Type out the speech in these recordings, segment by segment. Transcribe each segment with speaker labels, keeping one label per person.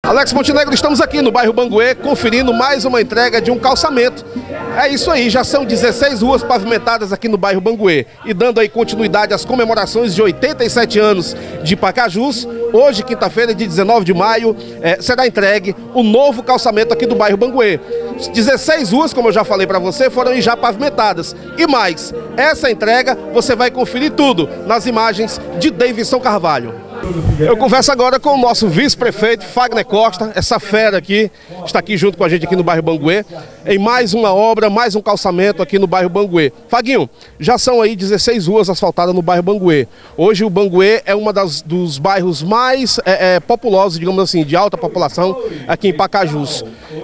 Speaker 1: Alex Montenegro, estamos aqui no bairro Banguê, conferindo mais uma entrega de um calçamento. É isso aí, já são 16 ruas pavimentadas aqui no bairro Banguê. E dando aí continuidade às comemorações de 87 anos de Pacajus, hoje, quinta-feira, de 19 de maio, será entregue o novo calçamento aqui do bairro Banguê. 16 ruas, como eu já falei para você, foram já pavimentadas. E mais, essa entrega você vai conferir tudo nas imagens de Davidson Carvalho. Eu converso agora com o nosso vice-prefeito, Fagner Costa, essa fera aqui, está aqui junto com a gente aqui no bairro Banguê, em mais uma obra, mais um calçamento aqui no bairro Banguê. Faguinho, já são aí 16 ruas asfaltadas no bairro Banguê. Hoje o Banguê é uma dos bairros mais populosos, digamos assim, de alta população aqui em Pacajus.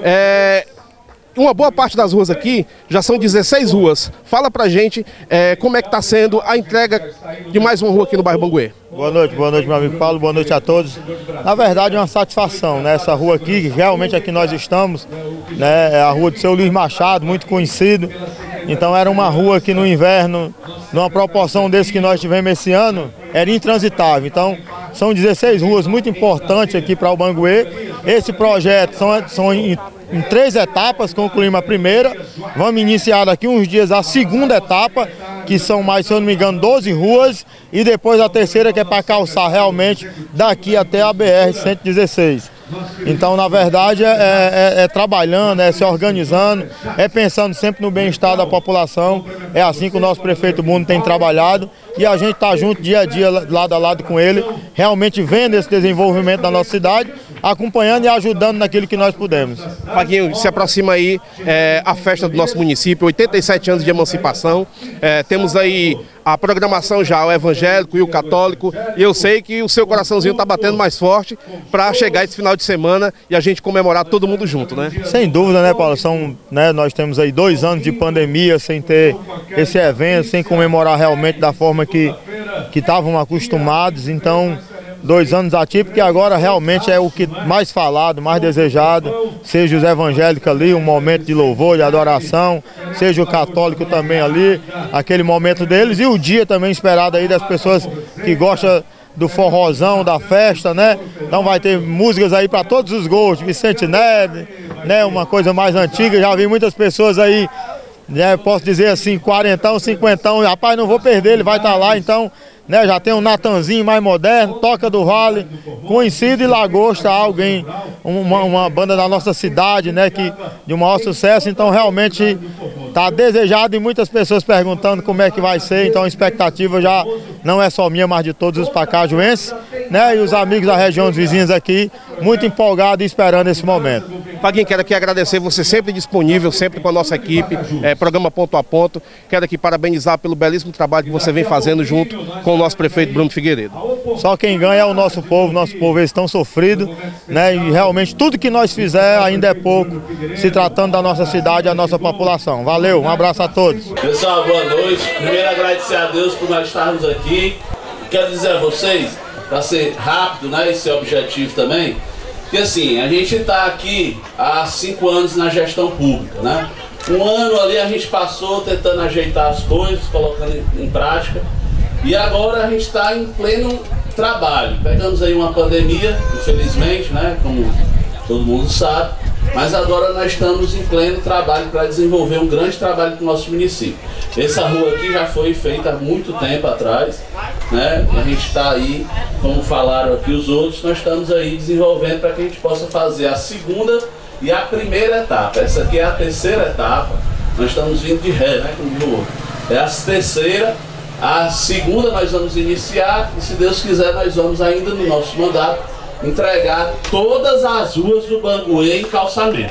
Speaker 1: Uma boa parte das ruas aqui já são 16 ruas. Fala pra gente como é que está sendo a entrega de mais uma rua aqui no bairro Banguê.
Speaker 2: Boa noite, meu amigo Paulo, boa noite a todos. Na verdade é uma satisfação, né? Essa rua aqui, que realmente aqui nós estamos, né? É a rua do seu Luiz Machado, muito conhecido. Então era uma rua que no inverno, numa proporção desse que nós tivemos esse ano, era intransitável. Então são 16 ruas muito importantes aqui para o Banguê. Esse projeto são em 3 etapas, concluímos a primeira, vamos iniciar daqui uns dias a segunda etapa, que são mais, se eu não me engano, 12 ruas, e depois a terceira, que é para calçar realmente daqui até a BR-116. Então, na verdade, é trabalhando, é se organizando, é pensando sempre no bem-estar da população. É assim que o nosso prefeito Bruno tem trabalhado e a gente está junto dia a dia, lado a lado com ele, realmente vendo esse desenvolvimento da nossa cidade, acompanhando e ajudando naquilo que nós podemos.
Speaker 1: Faguinho, se aproxima aí a festa do nosso município, 87 anos de emancipação. Temos aí a programação já, o evangélico e o católico, e eu sei que o seu coraçãozinho está batendo mais forte para chegar esse final de semana e a gente comemorar todo mundo junto, né?
Speaker 2: Sem dúvida, né, Paulo? Nós temos aí 2 anos de pandemia sem ter esse evento, sem comemorar realmente da forma que estavam acostumados. Então, 2 anos atípicos, que agora realmente é o que mais falado, mais desejado, seja os evangélicos ali, um momento de louvor, de adoração, seja o católico também ali, aquele momento deles, e o dia também esperado aí das pessoas que gostam do forrozão, da festa, né? Então vai ter músicas aí para todos os gostos, Vicente Neves, né? Uma coisa mais antiga, já vi muitas pessoas aí, né? Posso dizer assim, 40, 50, rapaz, não vou perder, ele vai estar lá, então, né, já tem um Natanzinho mais moderno, Toca do Vale, conhecido, e Lagosta, alguém, uma banda da nossa cidade, né, de maior sucesso. Então realmente está desejado e muitas pessoas perguntando como é que vai ser. Então a expectativa já não é só minha, mas de todos os pacajuenses, né, e os amigos da região, dos vizinhos aqui, muito empolgados e esperando esse momento.
Speaker 1: Faguinho, quero aqui agradecer você, sempre disponível, sempre com a nossa equipe, programa Ponto a Ponto. Quero aqui parabenizar pelo belíssimo trabalho que você vem fazendo junto com o nosso prefeito Bruno Figueiredo. Só quem ganha é o nosso povo eles estão sofridos, né? E realmente tudo que nós fizer ainda é pouco, se tratando da nossa cidade e da nossa população. Valeu, um abraço a todos.
Speaker 3: Pessoal, boa noite. Primeiro agradecer a Deus por nós estarmos aqui. Quero dizer a vocês, para ser rápido, né, esse objetivo também, que assim, a gente está aqui há 5 anos na gestão pública, né? 1 ano ali a gente passou tentando ajeitar as coisas, colocando em prática. E agora a gente está em pleno trabalho. Pegamos aí uma pandemia, infelizmente, né, como todo mundo sabe, mas agora nós estamos em pleno trabalho para desenvolver um grande trabalho para o nosso município. Essa rua aqui já foi feita há muito tempo atrás, né, e a gente está aí, como falaram aqui os outros, nós estamos aí desenvolvendo para que a gente possa fazer a segunda e a primeira etapa. Essa aqui é a terceira etapa, nós estamos vindo de ré, né, como diz o outro. É a terceira. A segunda nós vamos iniciar e, se Deus quiser, nós vamos ainda no nosso mandato entregar todas as ruas do Banguê em calçamento.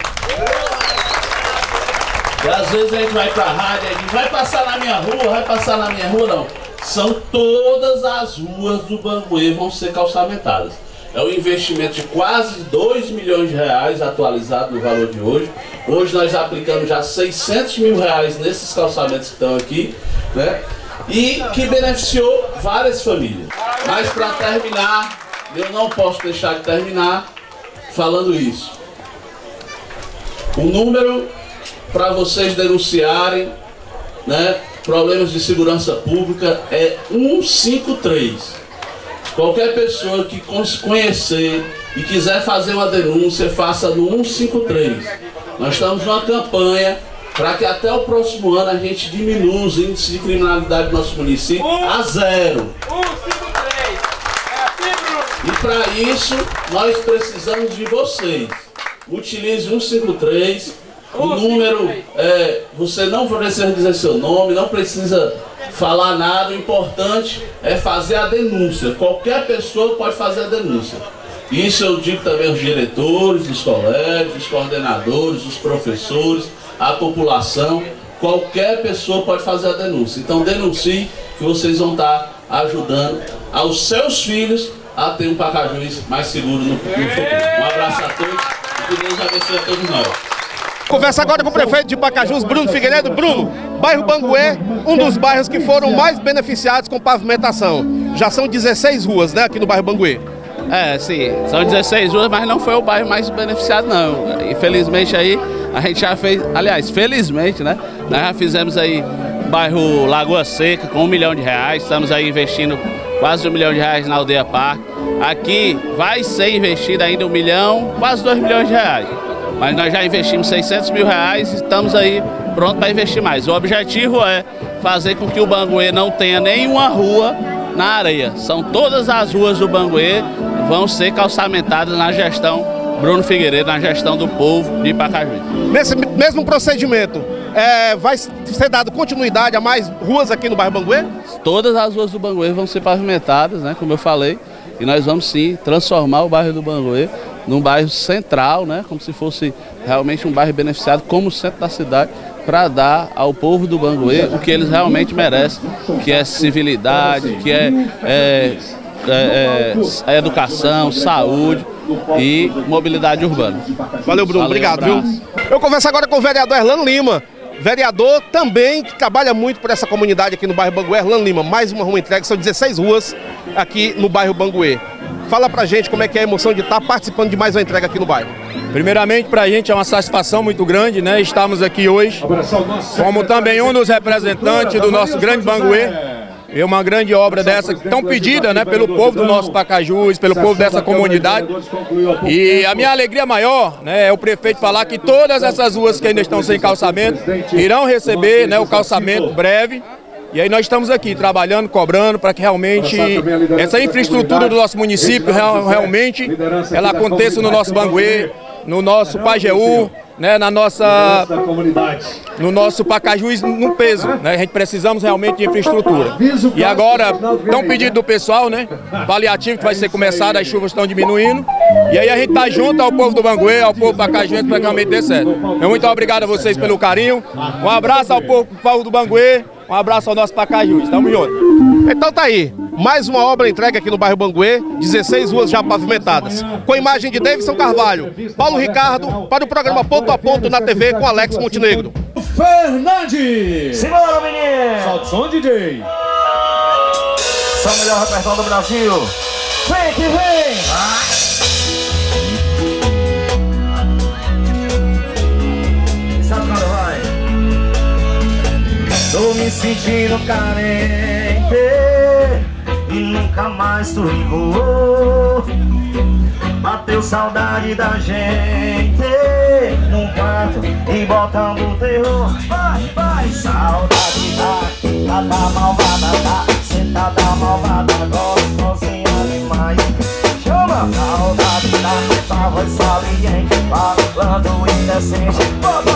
Speaker 3: E às vezes a gente vai pra rádio e diz, vai passar na minha rua, vai passar na minha rua, não. São todas as ruas do Banguê vão ser calçamentadas. É um investimento de quase 2 milhões de reais atualizado no valor de hoje. Hoje nós aplicamos já 600 mil reais nesses calçamentos que estão aqui, né? E que beneficiou várias famílias. Mas para terminar, eu não posso deixar de terminar falando isso. O número para vocês denunciarem, né, problemas de segurança pública é 153. qualquer pessoa que conhecer e quiser fazer uma denúncia, faça no 153. Nós estamos numa campanha para que até o próximo ano a gente diminua os índices de criminalidade do nosso município a 0.
Speaker 4: 153.
Speaker 3: E para isso, nós precisamos de vocês. Utilize 153. O número, você não precisa dizer seu nome, não precisa falar nada. O importante é fazer a denúncia. Qualquer pessoa pode fazer a denúncia. Isso eu digo também aos diretores dos colégios, os coordenadores, os professores, a população. Qualquer pessoa pode fazer a denúncia. Então denuncie, que vocês vão estar ajudando aos seus filhos a ter um Pacajus mais seguro no futuro. Um abraço a todos e que Deus abençoe a todos nós.
Speaker 1: Conversa agora com o prefeito de Pacajus, Bruno Figueiredo. Bruno, bairro Banguê, um dos bairros que foram mais beneficiados com pavimentação. Já são 16 ruas, né, aqui no bairro Banguê.
Speaker 5: Sim, são 16 ruas, mas não foi o bairro mais beneficiado, não. Infelizmente aí, a gente já fez, aliás, felizmente, né, nós já fizemos aí bairro Lagoa Seca com R$1 milhão, estamos aí investindo quase R$1 milhão na Aldeia Parque. Aqui vai ser investido ainda R$1 milhão, quase R$2 milhões. Mas nós já investimos R$600 mil e estamos aí pronto para investir mais. O objetivo é fazer com que o Banguê não tenha nenhuma rua na areia. São todas as ruas do Banguê vão ser calçamentadas na gestão Bruno Figueiredo, na gestão do povo de Pacajus.
Speaker 1: Nesse mesmo procedimento, vai ser dado continuidade a mais ruas aqui no bairro Banguê?
Speaker 5: Todas as ruas do Banguê vão ser pavimentadas, né, como eu falei, e nós vamos sim transformar o bairro do Banguê num bairro central, né, como se fosse realmente um bairro beneficiado como o centro da cidade, para dar ao povo do Banguê o que eles realmente merecem, que é civilidade, que é educação, saúde e mobilidade urbana.
Speaker 1: Valeu, Bruno. Obrigado, viu? Eu converso agora com o vereador Erlano Lima. Vereador também que trabalha muito por essa comunidade aqui no bairro Banguê. Erlano Lima, mais uma rua entregue, são 16 ruas aqui no bairro Banguê. Fala pra gente como é que é a emoção de estar participando de mais uma entrega aqui no bairro.
Speaker 6: Primeiramente, pra gente é uma satisfação muito grande, né? Estamos aqui hoje como também um dos representantes do nosso grande Banguê. É uma grande obra dessa, tão pedida, né, pelo povo do nosso Pacajus, pelo povo dessa comunidade. E a minha alegria maior, né, é o prefeito falar que todas essas ruas que ainda estão sem calçamento irão receber, né, o calçamento breve. E aí nós estamos aqui trabalhando, cobrando para que realmente essa infraestrutura do nosso município realmente ela aconteça no nosso Banguê, no nosso Pajeú, né, no nosso Pacajus no peso, né? A gente precisamos realmente de infraestrutura. E agora, tão pedido do pessoal, né? Paliativo que vai ser começado, as chuvas estão diminuindo. E aí a gente tá junto ao povo do Banguê, ao povo pacajuense para que realmente dê certo. Muito obrigado a vocês pelo carinho. Um abraço ao povo do Banguê, um abraço ao nosso Pacajus. Tamo junto.
Speaker 1: Então tá aí, mais uma obra entregue aqui no bairro Banguê, 16 ruas já pavimentadas. Com a imagem de Davidson Carvalho, Paulo Ricardo, para o programa Ponto a Ponto na TV com Alex Montenegro.
Speaker 7: Fernandes!
Speaker 4: Simbora, menino!
Speaker 7: Solta o som, DJ!
Speaker 4: Só o melhor repertório do Brasil. Vem que vem! Sabe quando vai? Tô me sentindo carente e nunca mais tu ligou. Bateu saudade da gente num quarto e botando terror. Vai, saudade da malvada, sentada malvada, gostosinha demais. Chama, saudade da voz saliente, falando indecente.